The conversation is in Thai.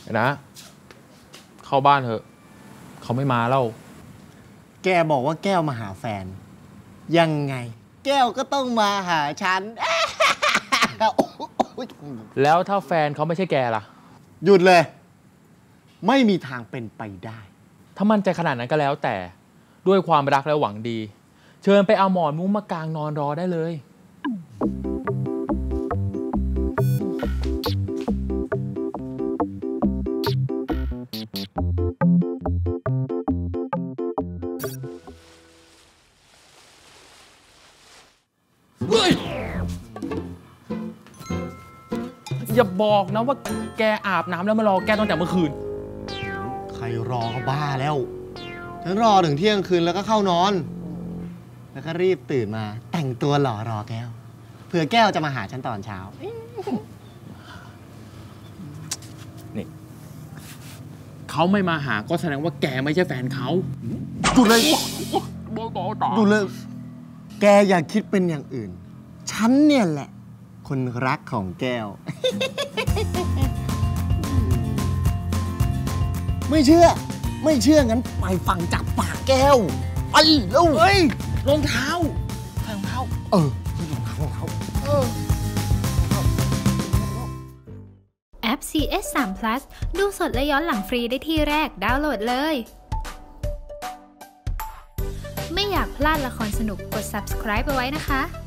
นะเข้าบ้านเถอะเขาไม่มาแล้วแกบอกว่าแก้วมาหาแฟนยังไงแก้วก็ต้องมาหาฉันแล้วถ้าแฟนเขาไม่ใช่แกล่ะหยุดเลยไม่มีทางเป็นไปได้ถ้ามั่นใจขนาดนั้นก็แล้วแต่ด้วยความรักและหวังดีเชิญไปเอาหมอนมุ้งมากางนอนรอได้เลยอย่าบอกนะว่าแกอาบน้ำแล้วมารอแกตั้งแต่เมื่อคืนใครรอก็บ้าแล้วฉันรอถึงเที่ยงคืนแล้วก็เข้านอนแล้วก็รีบตื่นมาแต่งตัวหล่อรอแก้วเผื่อแก้วจะมาหาฉันตอนเช้านี่เขาไม่มาหาก็แสดงว่าแกไม่ใช่แฟนเขาดูเลยดูเลยแกอย่าคิดเป็นอย่างอื่นฉันเนี่ยแหละคนรักของแก้ว ไม่เชื่องั้นไปฟังจากปากแก้วไปแล้วเฮ้ยรองเท้ารองเท้ารองเท้าแอป CS3 Plus ดูสดและย้อนหลังฟรีได้ที่แรกดาวน์โหลดเลยไม่อยากพลาดละครสนุกกด subscribe เอาไว้นะคะ